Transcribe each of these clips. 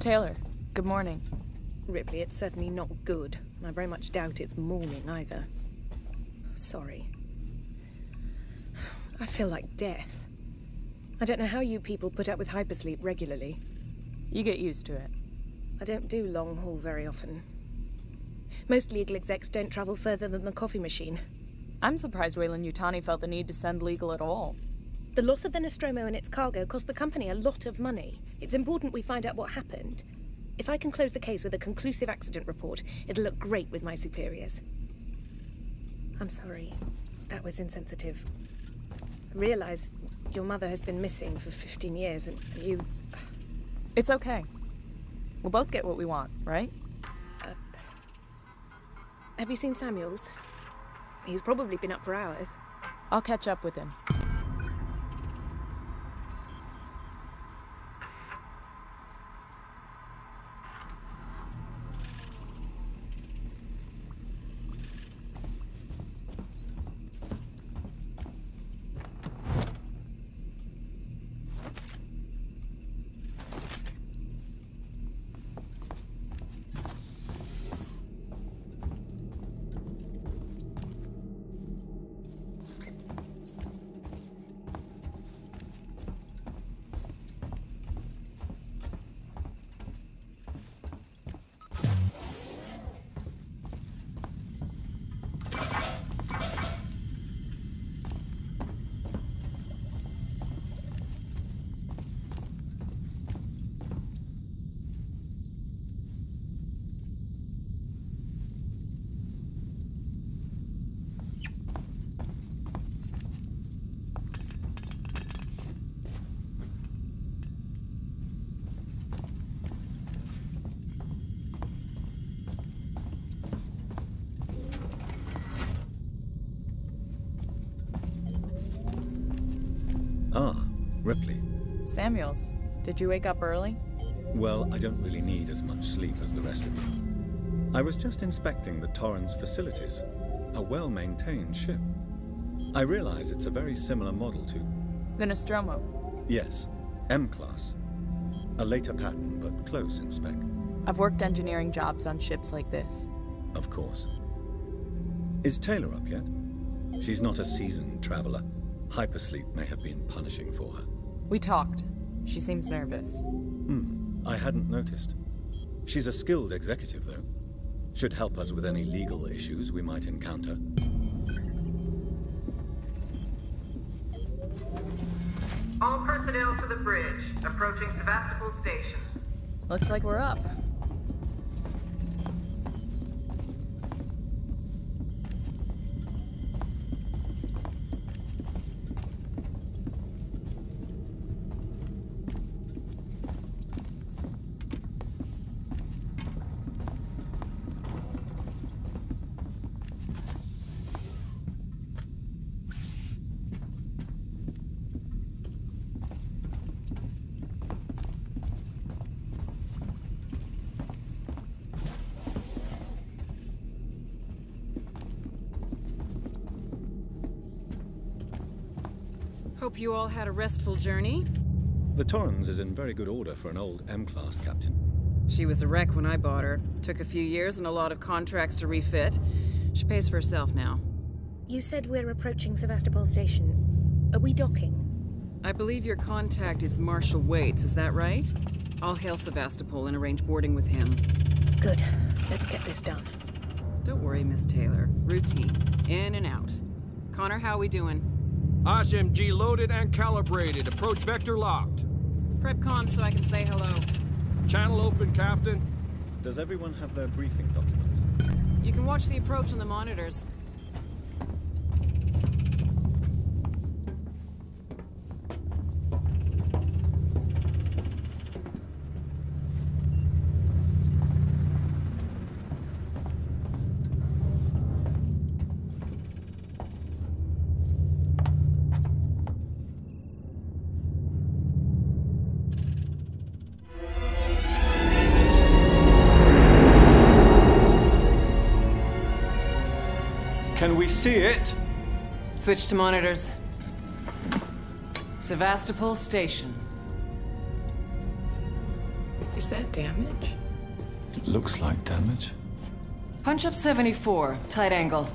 Taylor, good morning. Ripley, it's certainly not good, and I very much doubt it's morning either. Sorry. I feel like death. I don't know how you people put up with hypersleep regularly. You get used to it. I don't do long haul very often. Most legal execs don't travel further than the coffee machine. I'm surprised Weyland-Yutani felt the need to send legal at all. The loss of the Nostromo and its cargo cost the company a lot of money. It's important we find out what happened. If I can close the case with a conclusive accident report, it'll look great with my superiors. I'm sorry. That was insensitive. I realize your mother has been missing for 15 years, and you... It's okay. We'll both get what we want, right? Have you seen Samuels? He's probably been up for hours. I'll catch up with him. Ah, Ripley. Samuels, did you wake up early? Well, I don't really need as much sleep as the rest of you. I was just inspecting the Torrens facilities. A well-maintained ship. I realize it's a very similar model to... The Nostromo. Yes, M-Class. A later pattern, but close in spec. I've worked engineering jobs on ships like this. Of course. Is Taylor up yet? She's not a seasoned traveler. Hypersleep may have been punishing for her. We talked. She seems nervous. I hadn't noticed. She's a skilled executive, though. Should help us with any legal issues we might encounter. All personnel to the bridge, approaching Sevastopol Station. Looks like we're up. Hope you all had a restful journey. The Torrens is in very good order for an old M-Class captain. She was a wreck when I bought her. Took a few years and a lot of contracts to refit. She pays for herself now. You said we're approaching Sevastopol Station. Are we docking? I believe your contact is Marshal Waits, is that right? I'll hail Sevastopol and arrange boarding with him. Good. Let's get this done. Don't worry, Miss Taylor. Routine. In and out. Connor, how we doing? SMG loaded and calibrated. Approach vector locked. Prep comm so I can say hello. Channel open, Captain. Does everyone have their briefing documents? You can watch the approach on the monitors. Can we see it? Switch to monitors. Sevastopol Station. Is that damage? It looks like damage. Punch up 74, tight angle.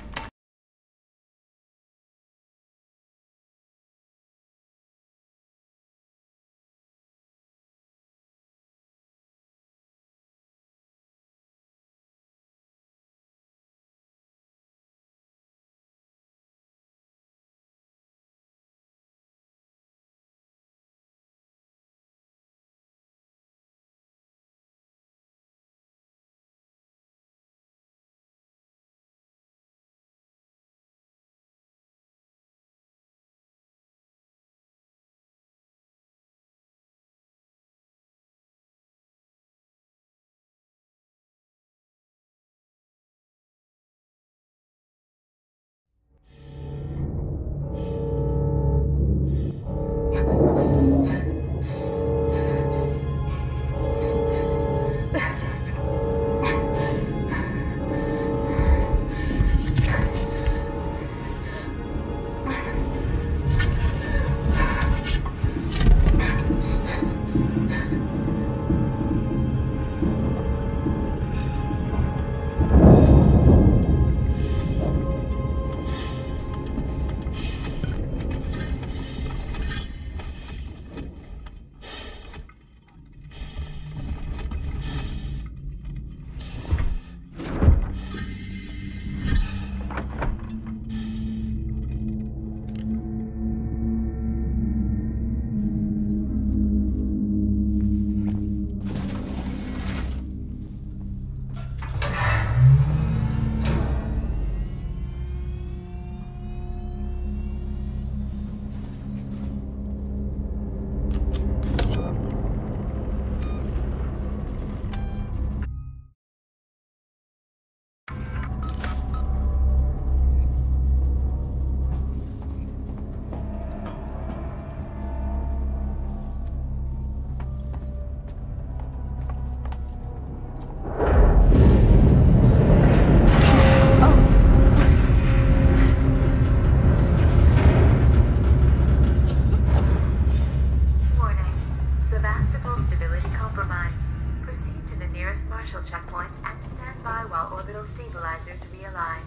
Stabilizers realign.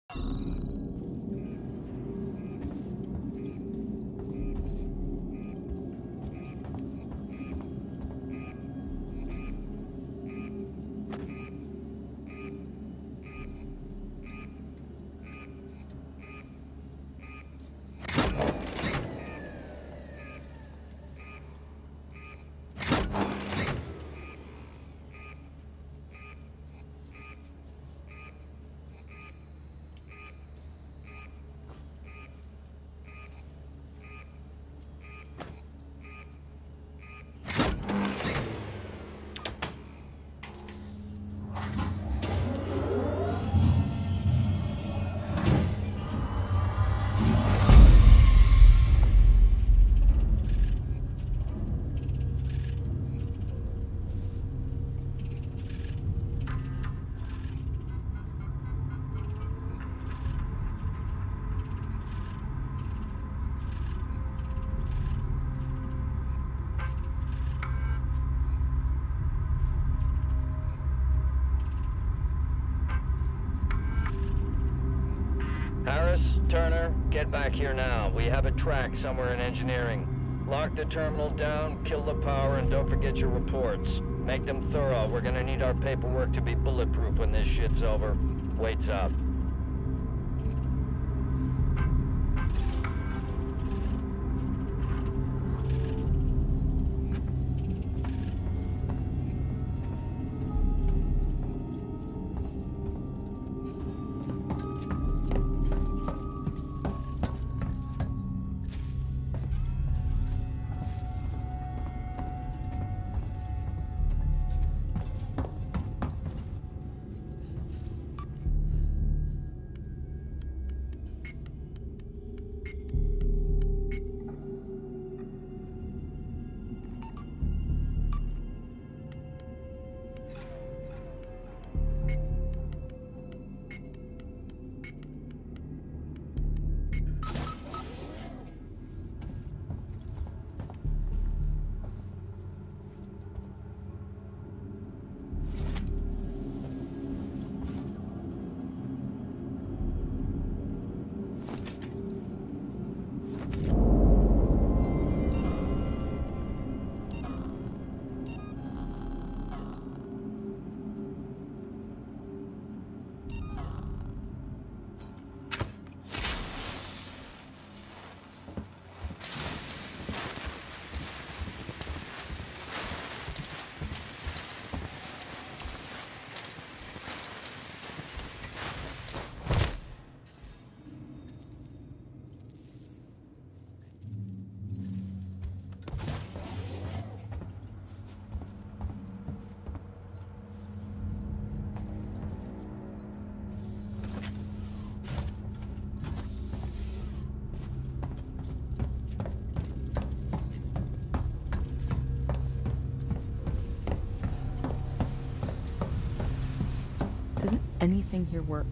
Harris, Turner, get back here now. We have a track somewhere in engineering. Lock the terminal down, kill the power, and don't forget your reports. Make them thorough. We're gonna need our paperwork to be bulletproof when this shit's over. Waits up. Doesn't anything here work?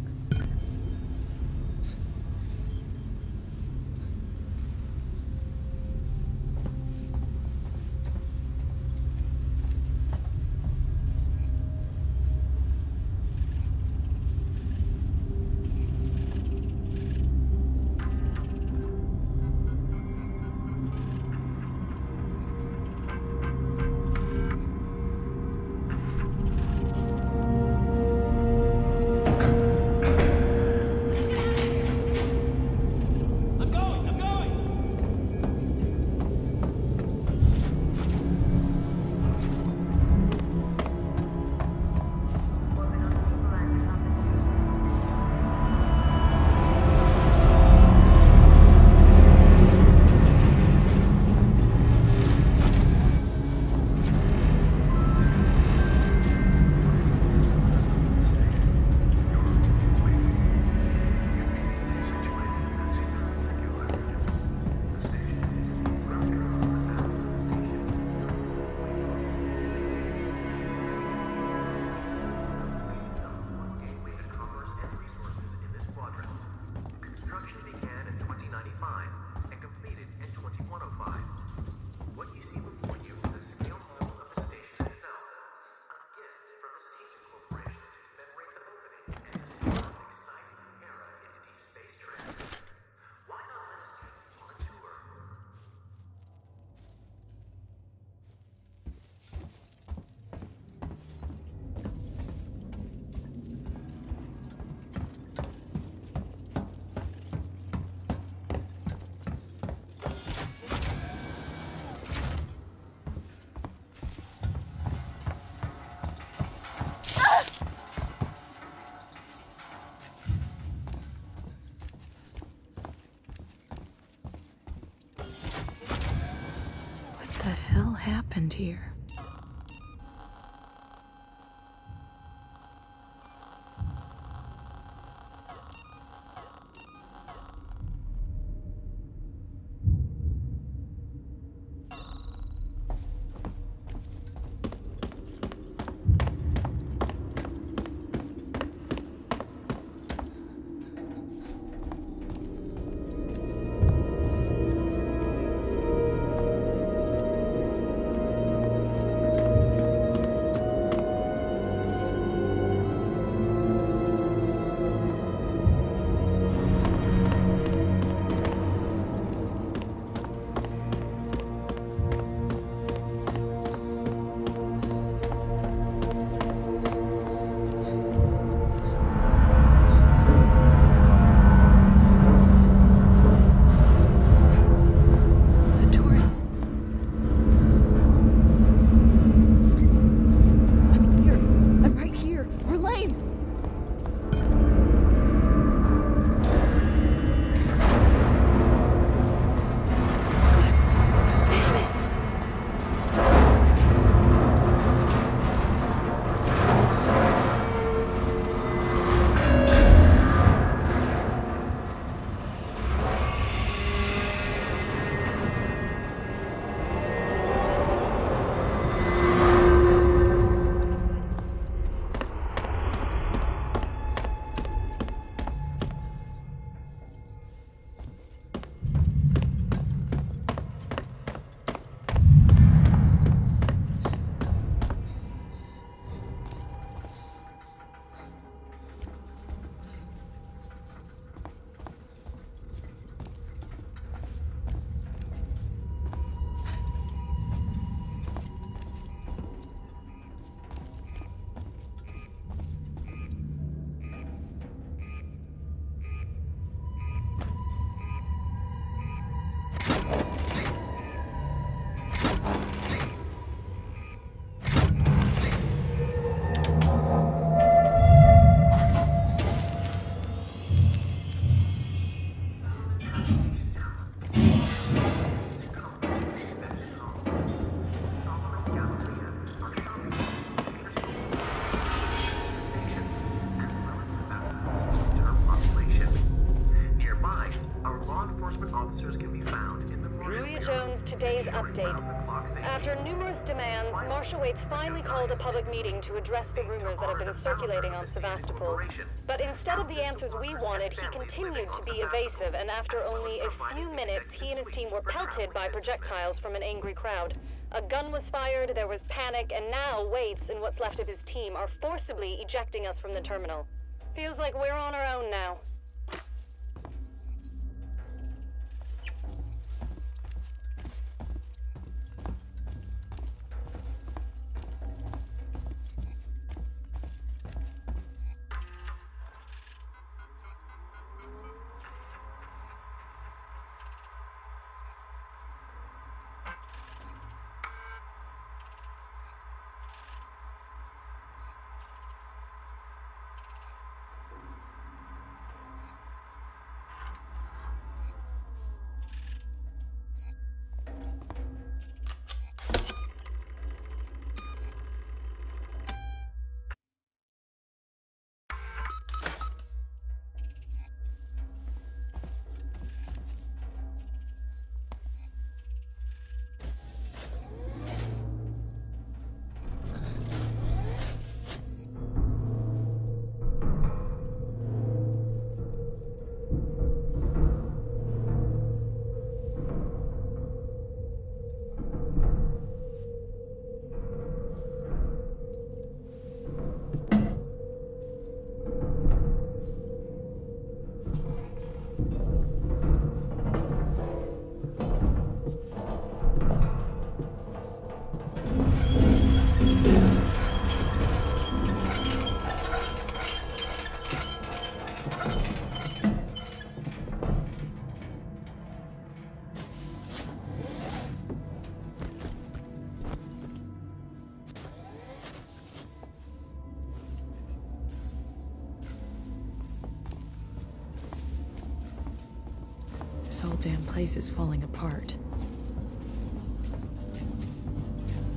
happened here? After numerous demands, Marshal Waits finally called a public meeting to address the rumors that have been circulating on Sevastopol. But instead of the answers we wanted, he continued to be evasive, and after only a few minutes, he and his team were pelted by projectiles from an angry crowd. A gun was fired, there was panic, and now Waits and what's left of his team are forcibly ejecting us from the terminal. Feels like we're on our own now. This whole damn place is falling apart.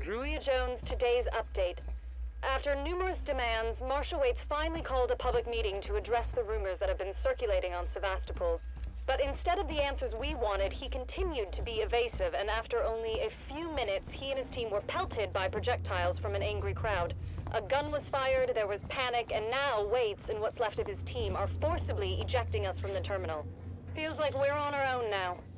Druia Jones, today's update. After numerous demands, Marshal Waits finally called a public meeting to address the rumors that have been circulating on Sevastopol. But instead of the answers we wanted, he continued to be evasive, and after only a few minutes, he and his team were pelted by projectiles from an angry crowd. A gun was fired, there was panic, and now Waits and what's left of his team are forcibly ejecting us from the terminal. Feels like we're on our own now.